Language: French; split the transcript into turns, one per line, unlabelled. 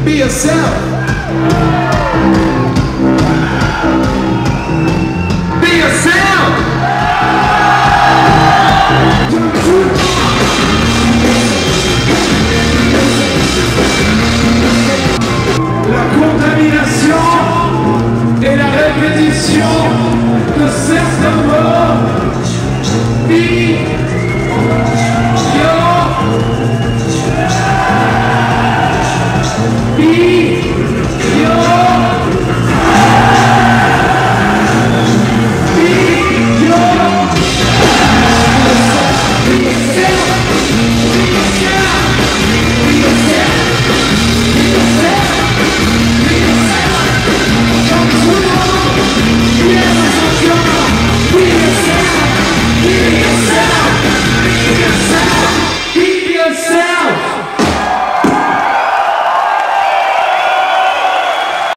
Be yourself. Be yourself. La contamination et la répétition de certains